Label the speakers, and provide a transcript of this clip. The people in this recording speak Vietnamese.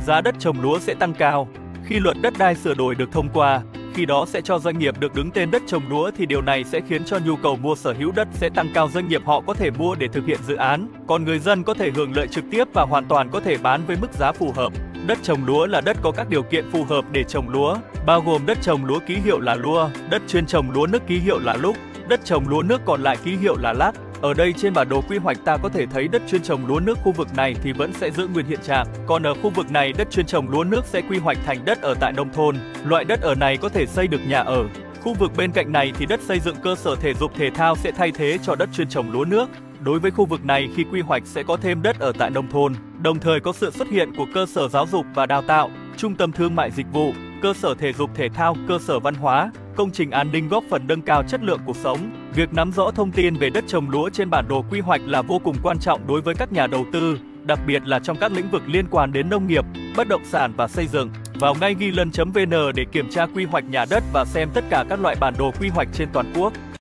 Speaker 1: giá đất trồng lúa sẽ tăng cao. Khi luật đất đai sửa đổi được thông qua, khi đó sẽ cho doanh nghiệp được đứng tên đất trồng lúa thì điều này sẽ khiến cho nhu cầu mua sở hữu đất sẽ tăng cao, doanh nghiệp họ có thể mua để thực hiện dự án, còn người dân có thể hưởng lợi trực tiếp và hoàn toàn có thể bán với mức giá phù hợp. Đất trồng lúa là đất có các điều kiện phù hợp để trồng lúa, bao gồm đất trồng lúa ký hiệu là lua, đất chuyên trồng lúa nước ký hiệu là lúc, đất trồng lúa nước còn lại ký hiệu là lác. Ở đây trên bản đồ quy hoạch ta có thể thấy đất chuyên trồng lúa nước khu vực này thì vẫn sẽ giữ nguyên hiện trạng, còn ở khu vực này đất chuyên trồng lúa nước sẽ quy hoạch thành đất ở tại nông thôn. Loại đất ở này có thể xây được nhà ở. Khu vực bên cạnh này thì đất xây dựng cơ sở thể dục thể thao sẽ thay thế cho đất chuyên trồng lúa nước. Đối với khu vực này khi quy hoạch sẽ có thêm đất ở tại nông thôn, đồng thời có sự xuất hiện của cơ sở giáo dục và đào tạo, trung tâm thương mại dịch vụ, cơ sở thể dục thể thao, cơ sở văn hóa, công trình an ninh góp phần nâng cao chất lượng cuộc sống. Việc nắm rõ thông tin về đất trồng lúa trên bản đồ quy hoạch là vô cùng quan trọng đối với các nhà đầu tư, đặc biệt là trong các lĩnh vực liên quan đến nông nghiệp, bất động sản và xây dựng. Vào ngay Ghilan.vn để kiểm tra quy hoạch nhà đất và xem tất cả các loại bản đồ quy hoạch trên toàn quốc.